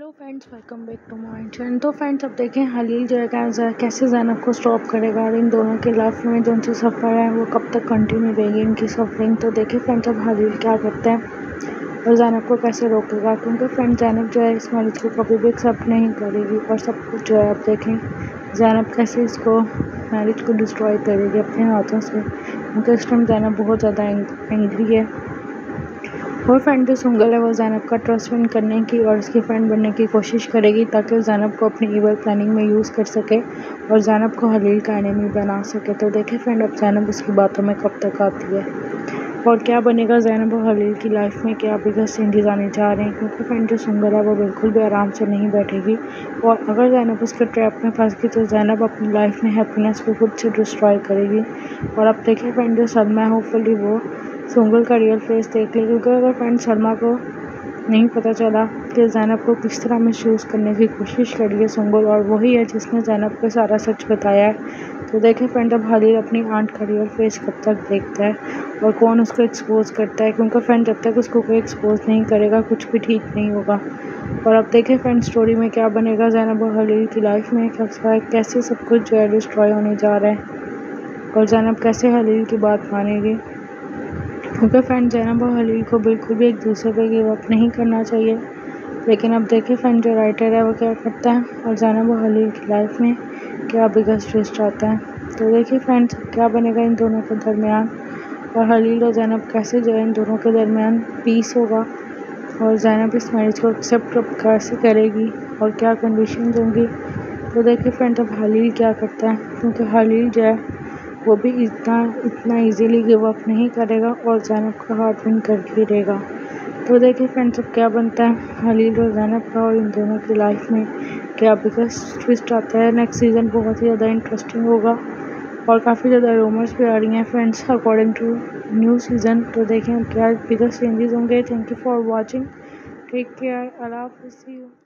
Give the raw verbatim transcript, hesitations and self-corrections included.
Hello friends, welcome back to my channel. तो friends, अब देखें हलील जो है क्या- कैसे ज़ैनब को स्टॉप करेगा और इन दोनों के लाइफ में जो उनसे सफ़र है वो कब तक कंटिन्यू रहेगी इनकी सफरिंग। तो देखें फ्रेंड्स, अब हलील क्या करता है और ज़ैनब को कैसे रोकेगा, क्योंकि फ्रेंड्स ज़ैनब जो है इस मैरिज को कभी भी एक्सेप्ट नहीं करेगी और सब कुछ जो है अब देखें ज़ैनब कैसे इसको मैरिज को डिस्ट्रॉय करेगी अपने हाथों से, क्योंकि इस टाइम ज़ैनब बहुत ज़्यादा एंग्री है। और फ्रेंड जो सुंगल है वो ज़ैनब का ट्रस्ट विन करने की और उसकी फ्रेंड बनने की कोशिश करेगी ताकि वो ज़ैनब को अपनी ईवल प्लानिंग में यूज़ कर सके और ज़ैनब को हलील का एनिमी बना सके। तो देखें फ्रेंड, अब ज़ैनब उसकी बातों में कब तक आती है और क्या बनेगा ज़ैनब और हलील की लाइफ में, क्या बिगेस्ट चेंजेस आने जा रहे हैं। क्योंकि फ्रेंड जो सुंगल है वो बिल्कुल भी आराम से नहीं बैठेगी और अगर ज़ैनब उसके ट्रैप में फंस गई तो ज़ैनब अपनी लाइफ में हैप्पीनेस को खुद से डिस्ट्रॉय करेगी। और अब देखें फ्रेंड जो सलमा है होपफुली वो सुंगल का रियल फेस देख ले, क्योंकि अगर फ्रेंड सलमा को नहीं पता चला कि ज़ैनब को किस तरह मिसयूज़ करने की कोशिश करी है सुंगल और वही है जिसने ज़ैनब को सारा सच बताया है। तो देखें फ्रेंड, अब हलील अपनी आंट का रियल फेस कब तक देखता है और कौन उसको एक्सपोज करता है, क्योंकि फ्रेंड जब तक उसको कोई एक्सपोज नहीं करेगा कुछ भी ठीक नहीं होगा। और अब देखें फ्रेंड स्टोरी में क्या बनेगा ज़ैनब और हलील की लाइफ में, कैसे सब कुछ जो है डिस्ट्रॉय होने जा रहा है और ज़ैनब कैसे हलील की बात मानेगी। क्योंकि फ्रेंड ज़ैनब और हलील को बिल्कुल भी एक दूसरे पे गिव अप नहीं करना चाहिए। लेकिन अब देखें फ्रेंड जो राइटर है वो क्या करता है और ज़ैनब और हलील की लाइफ में क्या बिगेस्ट ट्विस्ट आता है। तो देखिए फ्रेंड्स, क्या बनेगा इन दोनों के दरमियान और हलील और ज़ैनब कैसे जो है इन दोनों के दरमियान पीस होगा और ज़ैनब इस मैरिज को एक्सेप्ट कैसे करेगी और क्या कंडीशंस होंगी। तो देखिए फ्रेंड्स, अब हलील क्या करता है, क्योंकि हलील जो है वो भी इतना इतना इजीली गिव अप नहीं करेगा और ज़ैनब का हार्ट विन करके रहेगा। तो देखिए फ्रेंड्स, अब क्या बनता है हलील और ज़ैनब का और इन दोनों की लाइफ में क्या बिगेस्ट ट्विस्ट आता है। नेक्स्ट सीज़न बहुत ही ज़्यादा इंटरेस्टिंग होगा और काफ़ी ज़्यादा रूमर्स भी आ रही हैं friends according to new season. तो देखें क्या बिगेस्ट चेंजेस होंगे। Thank you for watching, take care, अल्लाह हाफ़िज़, सी यू।